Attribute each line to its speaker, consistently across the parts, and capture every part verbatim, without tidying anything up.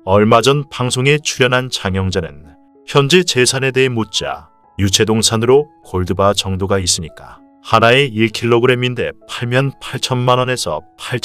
Speaker 1: 얼마 전 방송에 출연한 장영자는 현재 재산에 대해 묻자 유체동산으로 골드바 정도가 있으니까 하나에 일 킬로그램인데 팔면 팔천만 원에서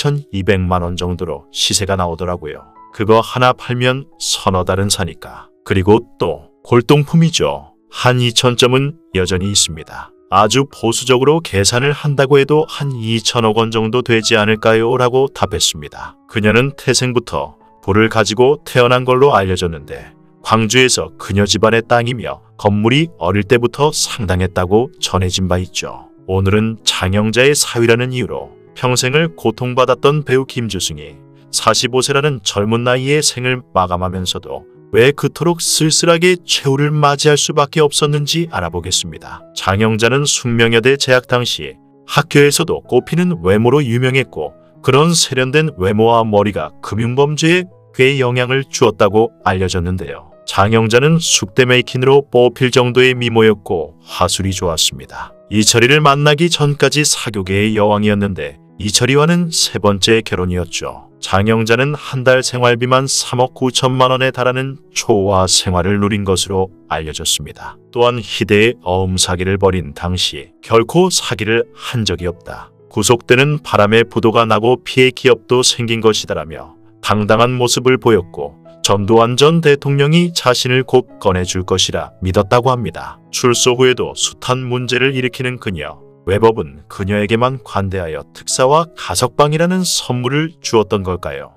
Speaker 1: 팔천이백만 원 정도로 시세가 나오더라고요. 그거 하나 팔면 서너 달은 사니까. 그리고 또 골동품이죠. 한 이천 점은 여전히 있습니다. 아주 보수적으로 계산을 한다고 해도 한 이천억 원 정도 되지 않을까요? 라고 답했습니다. 그녀는 태생부터 부를 가지고 태어난 걸로 알려졌는데 광주에서 그녀 집안의 땅이며 건물이 어릴 때부터 상당했다고 전해진 바 있죠. 오늘은 장영자의 사위라는 이유로 평생을 고통받았던 배우 김주승이 사십오 세라는 젊은 나이에 생을 마감하면서도 왜 그토록 쓸쓸하게 최후를 맞이할 수밖에 없었는지 알아보겠습니다. 장영자는 숙명여대 재학 당시 학교에서도 꼽히는 외모로 유명했고 그런 세련된 외모와 머리가 금융범죄에 꽤 영향을 주었다고 알려졌는데요. 장영자는 숙대 메이킹으로 뽑힐 정도의 미모였고 화술이 좋았습니다. 이철이를 만나기 전까지 사교계의 여왕이었는데 이철이와는 세 번째 결혼이었죠. 장영자는 한 달 생활비만 삼억 구천만 원에 달하는 초호화 생활을 누린 것으로 알려졌습니다. 또한 희대의 어음 사기를 벌인 당시 결코 사기를 한 적이 없다. 구속되는 바람에 부도가 나고 피해 기업도 생긴 것이다라며 당당한 모습을 보였고 전두환 전 대통령이 자신을 곧 꺼내줄 것이라 믿었다고 합니다. 출소 후에도 숱한 문제를 일으키는 그녀. 외법은 그녀에게만 관대하여 특사와 가석방이라는 선물을 주었던 걸까요?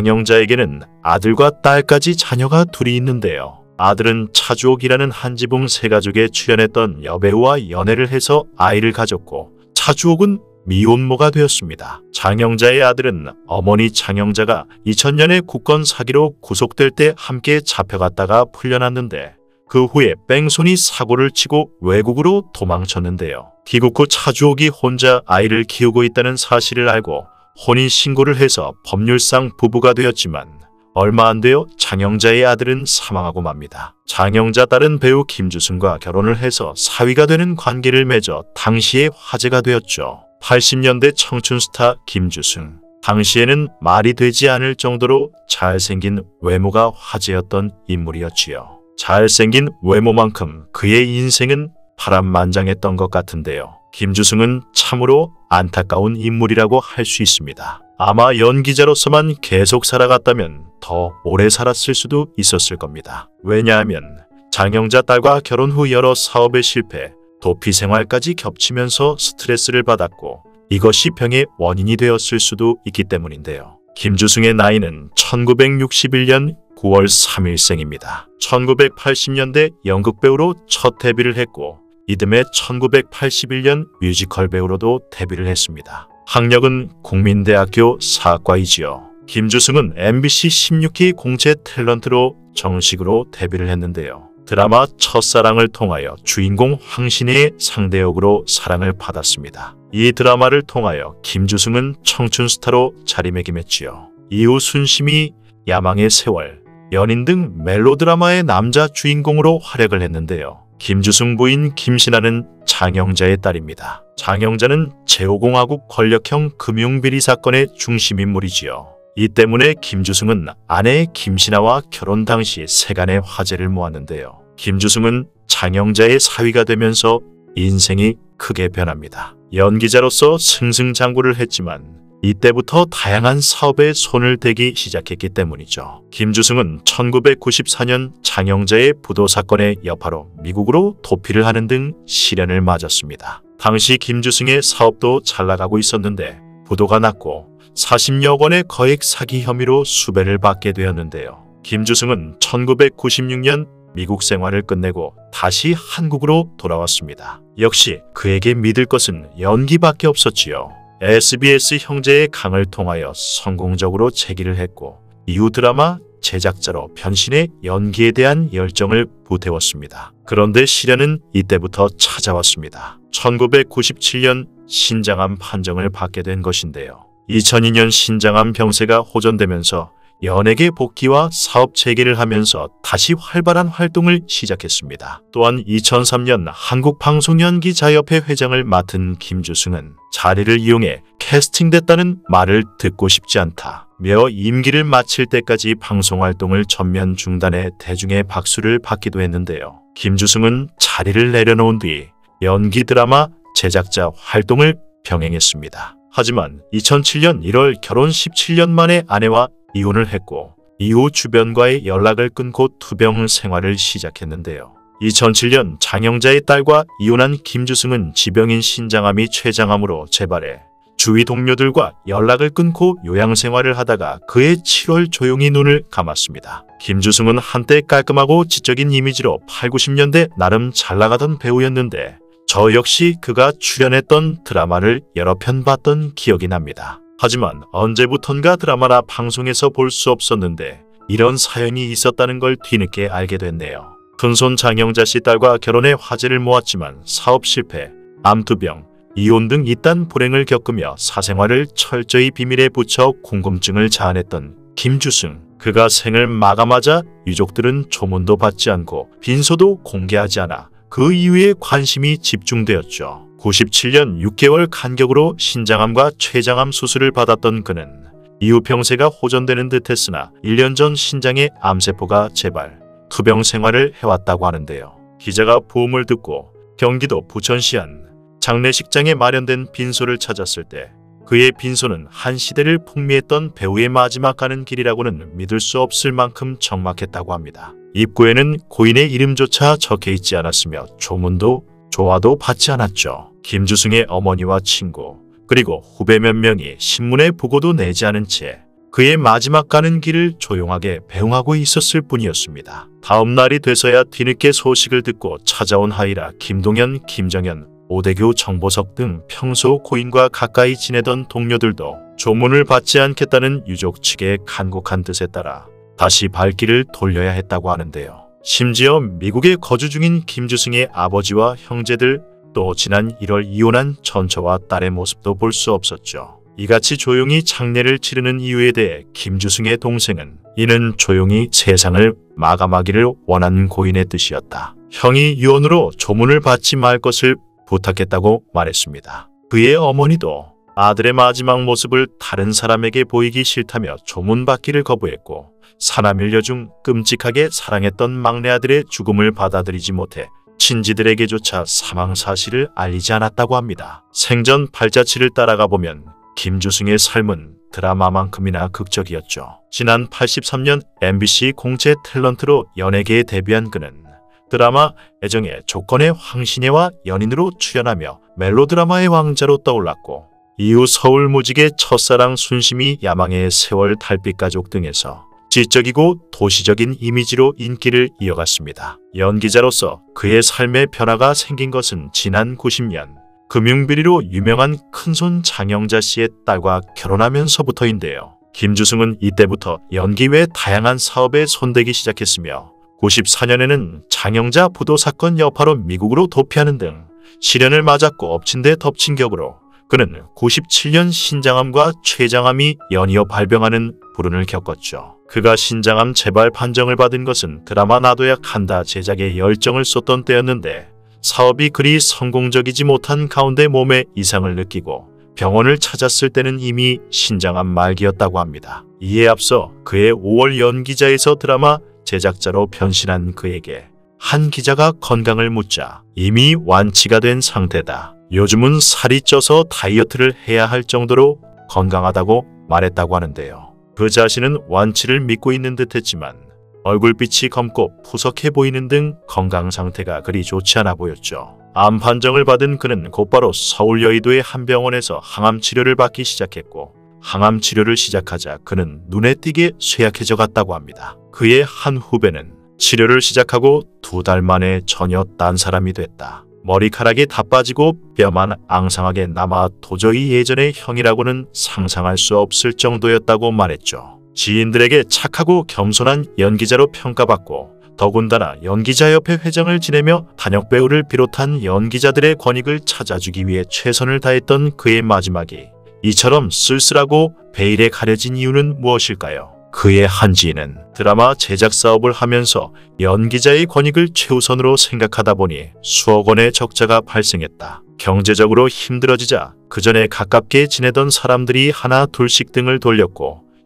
Speaker 1: 장영자에게는 아들과 딸까지 자녀가 둘이 있는데요. 아들은 차주옥이라는 한지붕 세가족에 출연했던 여배우와 연애를 해서 아이를 가졌고 차주옥은 미혼모가 되었습니다. 장영자의 아들은 어머니 장영자가 이천 년에 국권 사기로 구속될 때 함께 잡혀갔다가 풀려났는데 그 후에 뺑소니 사고를 치고 외국으로 도망쳤는데요. 귀국 후 차주옥이 혼자 아이를 키우고 있다는 사실을 알고 혼인신고를 해서 법률상 부부가 되었지만 얼마 안 되어 장영자의 아들은 사망하고 맙니다. 장영자 딸은 배우 김주승과 결혼을 해서 사위가 되는 관계를 맺어 당시에 화제가 되었죠. 팔십 년대 청춘 스타 김주승. 당시에는 말이 되지 않을 정도로 잘생긴 외모가 화제였던 인물이었지요. 잘생긴 외모만큼 그의 인생은 파란만장했던 것 같은데요. 김주승은 참으로 안타까운 인물이라고 할 수 있습니다. 아마 연기자로서만 계속 살아갔다면 더 오래 살았을 수도 있었을 겁니다. 왜냐하면 장영자 딸과 결혼 후 여러 사업에 실패, 도피 생활까지 겹치면서 스트레스를 받았고 이것이 병의 원인이 되었을 수도 있기 때문인데요. 김주승의 나이는 천구백육십일 년 구월 삼일생입니다. 천구백팔십 년대 연극배우로 첫 데뷔를 했고 이듬해 천구백팔십일 년 뮤지컬 배우로도 데뷔를 했습니다. 학력은 국민대학교 사학과이지요. 김주승은 엠비씨 십육 기 공채 탤런트로 정식으로 데뷔를 했는데요. 드라마 첫사랑을 통하여 주인공 황신혜의 상대역으로 사랑을 받았습니다. 이 드라마를 통하여 김주승은 청춘 스타로 자리매김했지요. 이후 순심이, 야망의 세월, 연인 등 멜로드라마의 남자 주인공으로 활약을 했는데요. 김주승 부인 김신아는 장영자의 딸입니다. 장영자는 제오공화국 권력형 금융비리 사건의 중심인물이지요. 이 때문에 김주승은 아내 김신아와 결혼 당시 세간의 화제를 모았는데요. 김주승은 장영자의 사위가 되면서 인생이 크게 변합니다. 연기자로서 승승장구를 했지만 이때부터 다양한 사업에 손을 대기 시작했기 때문이죠. 김주승은 천구백구십사 년 장영자의 부도 사건의 여파로 미국으로 도피를 하는 등 시련을 맞았습니다. 당시 김주승의 사업도 잘 나가고 있었는데 부도가 났고 사십여 건의 거액 사기 혐의로 수배를 받게 되었는데요. 김주승은 천구백구십육 년 미국 생활을 끝내고 다시 한국으로 돌아왔습니다. 역시 그에게 믿을 것은 연기밖에 없었지요. 에스비에스 형제의 강을 통하여 성공적으로 재기를 했고 이후 드라마 제작자로 변신해 연기에 대한 열정을 보태웠습니다. 그런데 시련은 이때부터 찾아왔습니다. 천구백구십칠 년 신장암 판정을 받게 된 것인데요. 이천이 년 신장암 병세가 호전되면서 연예계 복귀와 사업 재개를 하면서 다시 활발한 활동을 시작했습니다. 또한 이천삼 년 한국방송연기자협회 회장을 맡은 김주승은 자리를 이용해 캐스팅됐다는 말을 듣고 싶지 않다. 며 임기를 마칠 때까지 방송활동을 전면 중단해 대중의 박수를 받기도 했는데요. 김주승은 자리를 내려놓은 뒤 연기 드라마 제작자 활동을 병행했습니다. 하지만 이천칠 년 일월 결혼 십칠 년 만에 아내와 이혼을 했고 이후 주변과의 연락을 끊고 투병 생활을 시작했는데요. 이천칠 년 장영자의 딸과 이혼한 김주승은 지병인 신장암이 췌장암으로 재발해 주위 동료들과 연락을 끊고 요양생활을 하다가 그해 칠월 조용히 눈을 감았습니다. 김주승은 한때 깔끔하고 지적인 이미지로 팔, 구십 년대 나름 잘나가던 배우였는데 저 역시 그가 출연했던 드라마를 여러 편 봤던 기억이 납니다. 하지만 언제부턴가 드라마나 방송에서 볼 수 없었는데 이런 사연이 있었다는 걸 뒤늦게 알게 됐네요. 큰손 장영자 씨 딸과 결혼해 화제를 모았지만 사업 실패, 암투병, 이혼 등 이딴 불행을 겪으며 사생활을 철저히 비밀에 붙여 궁금증을 자아냈던 김주승. 그가 생을 마감하자 유족들은 조문도 받지 않고 빈소도 공개하지 않아 그 이후에 관심이 집중되었죠. 구십칠 년 육 개월 간격으로 신장암과 췌장암 수술을 받았던 그는 이후 병세가 호전되는 듯했으나 일 년 전 신장의 암세포가 재발, 투병 생활을 해왔다고 하는데요. 기자가 부음을 듣고 경기도 부천시 한 장례식장에 마련된 빈소를 찾았을 때 그의 빈소는 한 시대를 풍미했던 배우의 마지막 가는 길이라고는 믿을 수 없을 만큼 적막했다고 합니다. 입구에는 고인의 이름조차 적혀 있지 않았으며 조문도 조화도 받지 않았죠. 김주승의 어머니와 친구 그리고 후배 몇 명이 신문에 보고도 내지 않은 채 그의 마지막 가는 길을 조용하게 배웅하고 있었을 뿐이었습니다. 다음 날이 돼서야 뒤늦게 소식을 듣고 찾아온 하이라, 김동현, 김정현, 오대교, 정보석 등 평소 고인과 가까이 지내던 동료들도 조문을 받지 않겠다는 유족 측의 간곡한 뜻에 따라 다시 발길을 돌려야 했다고 하는데요. 심지어 미국에 거주 중인 김주승의 아버지와 형제들, 또 지난 일월 이혼한 전처와 딸의 모습도 볼 수 없었죠. 이같이 조용히 장례를 치르는 이유에 대해 김주승의 동생은 이는 조용히 세상을 마감하기를 원한 고인의 뜻이었다. 형이 유언으로 조문을 받지 말 것을 부탁했다고 말했습니다. 그의 어머니도 아들의 마지막 모습을 다른 사람에게 보이기 싫다며 조문받기를 거부했고 사남일녀 중 끔찍하게 사랑했던 막내 아들의 죽음을 받아들이지 못해 친지들에게조차 사망 사실을 알리지 않았다고 합니다. 생전 발자취를 따라가 보면 김주승의 삶은 드라마만큼이나 극적이었죠. 지난 팔십삼 년 엠비씨 공채 탤런트로 연예계에 데뷔한 그는 드라마 애정의 조건의 황신혜와 연인으로 출연하며 멜로드라마의 왕자로 떠올랐고 이후 서울무직의 첫사랑 순심이, 야망의 세월, 달빛가족 등에서 지적이고 도시적인 이미지로 인기를 이어갔습니다. 연기자로서 그의 삶의 변화가 생긴 것은 지난 구십 년 금융비리로 유명한 큰손 장영자 씨의 딸과 결혼하면서부터인데요. 김주승은 이때부터 연기 외 다양한 사업에 손대기 시작했으며 구십사 년에는 장영자 부도 사건 여파로 미국으로 도피하는 등 시련을 맞았고 엎친 데 덮친 격으로 그는 구십칠 년 신장암과 췌장암이 연이어 발병하는 불운을 겪었죠. 그가 신장암 재발 판정을 받은 것은 드라마 나도야 간다 제작에 열정을 쏟던 때였는데 사업이 그리 성공적이지 못한 가운데 몸에 이상을 느끼고 병원을 찾았을 때는 이미 신장암 말기였다고 합니다. 이에 앞서 그의 오월 연기자에서 드라마 제작자로 변신한 그에게 한 기자가 건강을 묻자 이미 완치가 된 상태다. 요즘은 살이 쪄서 다이어트를 해야 할 정도로 건강하다고 말했다고 하는데요. 그 자신은 완치를 믿고 있는 듯했지만 얼굴빛이 검고 푸석해 보이는 등 건강 상태가 그리 좋지 않아 보였죠. 암 판정을 받은 그는 곧바로 서울 여의도의 한 병원에서 항암 치료를 받기 시작했고 항암 치료를 시작하자 그는 눈에 띄게 쇠약해져 갔다고 합니다. 그의 한 후배는 치료를 시작하고 두 달 만에 전혀 딴 사람이 됐다. 머리카락이 다 빠지고 뼈만 앙상하게 남아 도저히 예전의 형이라고는 상상할 수 없을 정도였다고 말했죠. 지인들에게 착하고 겸손한 연기자로 평가받고 더군다나 연기자협회 회장을 지내며 단역 배우를 비롯한 연기자들의 권익을 찾아주기 위해 최선을 다했던 그의 마지막이 이처럼 쓸쓸하고 베일에 가려진 이유는 무엇일까요? 그의 한 지인은 드라마 제작 사업을 하면서 연기자의 권익을 최우선으로 생각하다 보니 수억 원의 적자가 발생했다. 경제적으로 힘들어지자 그 전에 가깝게 지내던 사람들이 하나 둘씩 등을 돌렸고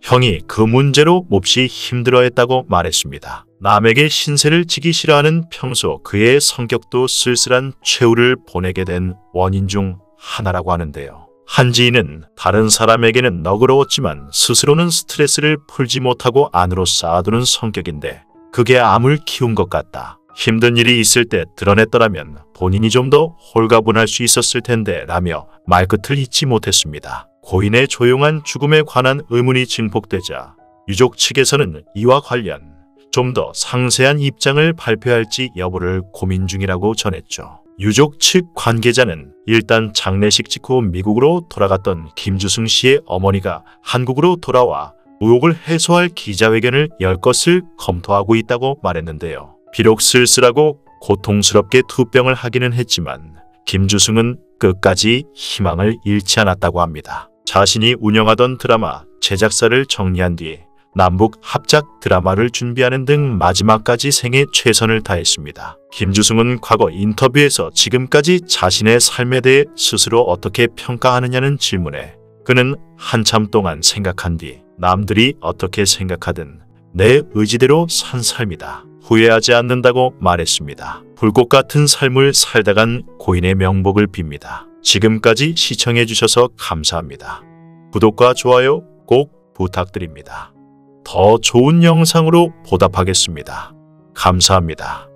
Speaker 1: 형이 그 문제로 몹시 힘들어했다고 말했습니다. 남에게 신세를 지기 싫어하는 평소 그의 성격도 쓸쓸한 최후를 보내게 된 원인 중 하나라고 하는데요. 한지인은 다른 사람에게는 너그러웠지만 스스로는 스트레스를 풀지 못하고 안으로 쌓아두는 성격인데 그게 암을 키운 것 같다. 힘든 일이 있을 때 드러냈더라면 본인이 좀 더 홀가분할 수 있었을 텐데 라며 말끝을 잇지 못했습니다. 고인의 조용한 죽음에 관한 의문이 증폭되자 유족 측에서는 이와 관련 좀 더 상세한 입장을 발표할지 여부를 고민 중이라고 전했죠. 유족 측 관계자는 일단 장례식 직후 미국으로 돌아갔던 김주승 씨의 어머니가 한국으로 돌아와 의혹을 해소할 기자회견을 열 것을 검토하고 있다고 말했는데요. 비록 쓸쓸하고 고통스럽게 투병을 하기는 했지만 김주승은 끝까지 희망을 잃지 않았다고 합니다. 자신이 운영하던 드라마 제작사를 정리한 뒤 남북 합작 드라마를 준비하는 등 마지막까지 생애 최선을 다했습니다. 김주승은 과거 인터뷰에서 지금까지 자신의 삶에 대해 스스로 어떻게 평가하느냐는 질문에 그는 한참 동안 생각한 뒤 남들이 어떻게 생각하든 내 의지대로 산 삶이다. 후회하지 않는다고 말했습니다. 불꽃 같은 삶을 살다간 고인의 명복을 빕니다. 지금까지 시청해주셔서 감사합니다. 구독과 좋아요 꼭 부탁드립니다. 더 좋은 영상으로 보답하겠습니다. 감사합니다.